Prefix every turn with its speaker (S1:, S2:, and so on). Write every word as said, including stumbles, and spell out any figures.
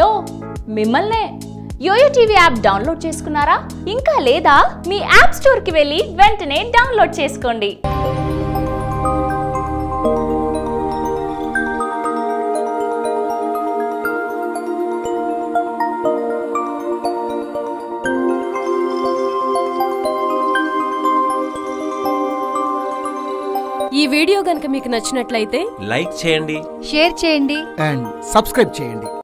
S1: Hello మిమ్మల్నే yo-yo TV app download చేసుకున్నారా? ఇంకా లేదా? మీ యాప్ స్టోర్ కి వెళ్ళి వెంటనే డౌన్లోడ్ చేసుకోండి.
S2: ఈ వీడియో గనుక మీకు నచ్చినట్లయితే
S3: లైక్ చేయండి,
S4: షేర్ చేయండి
S5: అండ్ సబ్స్క్రైబ్ చేయండి.